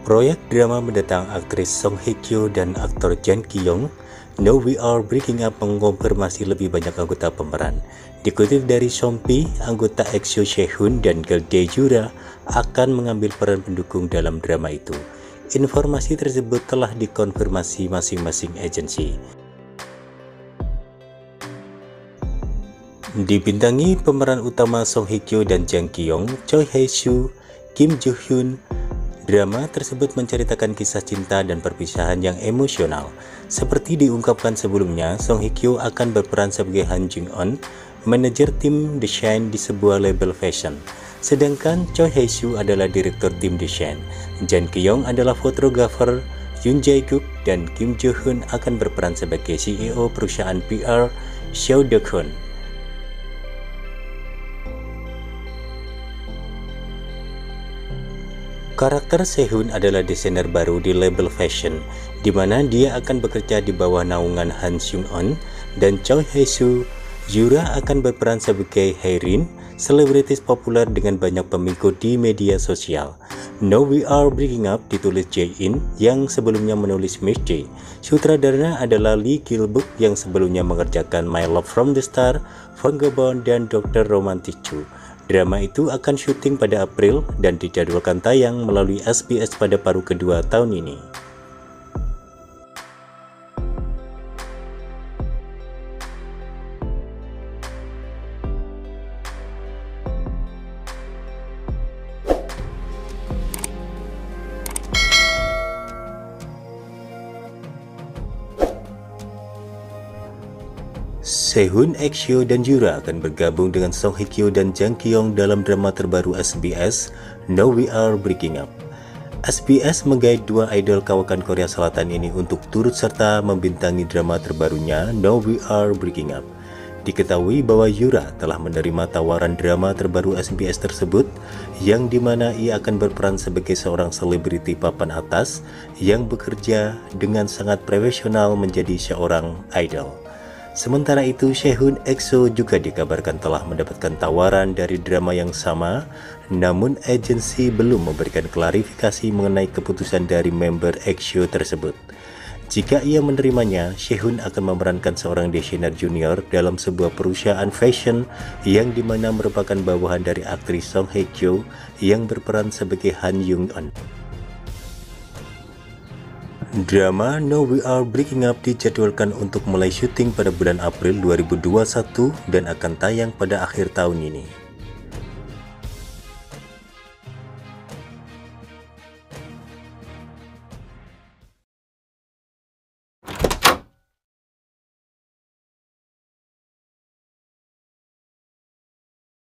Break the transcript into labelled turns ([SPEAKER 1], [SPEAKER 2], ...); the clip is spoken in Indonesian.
[SPEAKER 1] Proyek drama mendatang aktris Song Hye Kyo dan aktor Jang Ki Young, Now We Are Breaking Up mengonfirmasi lebih banyak anggota pemeran. Dikutip dari Shompi, anggota EXO Sehun dan Dae Yura akan mengambil peran pendukung dalam drama itu. Informasi tersebut telah dikonfirmasi masing-masing agensi. Dibintangi pemeran utama Song Hye Kyo dan Jang Ki Young, Choi Hae Soo, Kim Jo Hyun. Drama tersebut menceritakan kisah cinta dan perpisahan yang emosional. Seperti diungkapkan sebelumnya, Song Hye Kyo akan berperan sebagai Han Jung Eun, manajer tim desain di sebuah label fashion. Sedangkan Choi Hae Soo adalah direktur tim desain. Jang Ki Young adalah fotografer. Yoon Jae Guk dan Kim Jo Hyun akan berperan sebagai CEO perusahaan PR Seo Deok-hun. Karakter Sehun adalah desainer baru di label fashion, di mana dia akan bekerja di bawah naungan Han Jung Eun, dan Choi Hae Soo. Yura akan berperan sebagai Haerin, selebritis populer dengan banyak pengikut di media sosial. Now We Are Breaking Up ditulis Jae-in yang sebelumnya menulis Miss J. Sutradaranya adalah Lee Gil-buk yang sebelumnya mengerjakan My Love from the Star, Vagabond, dan Dr. Romantic 2. Drama itu akan syuting pada April dan dijadwalkan tayang melalui SBS pada paruh kedua tahun ini. Sehun, EXO, dan Yura akan bergabung dengan Song Hye Kyo dan Jang Ki Young dalam drama terbaru SBS, Now We Are Breaking Up. SBS menggait dua idol kawakan Korea Selatan ini untuk turut serta membintangi drama terbarunya, Now We Are Breaking Up. Diketahui bahwa Yura telah menerima tawaran drama terbaru SBS tersebut, yang dimana ia akan berperan sebagai seorang selebriti papan atas yang bekerja dengan sangat profesional menjadi seorang idol. Sementara itu, Sehun, EXO juga dikabarkan telah mendapatkan tawaran dari drama yang sama, namun agensi belum memberikan klarifikasi mengenai keputusan dari member EXO tersebut. Jika ia menerimanya, Sehun akan memerankan seorang desainer junior dalam sebuah perusahaan fashion yang dimana merupakan bawahan dari aktris Song Hye Kyo yang berperan sebagai Han Jung Eun. Drama Now We Are Breaking Up dijadwalkan untuk mulai syuting pada bulan April 2021 dan akan tayang pada akhir tahun ini.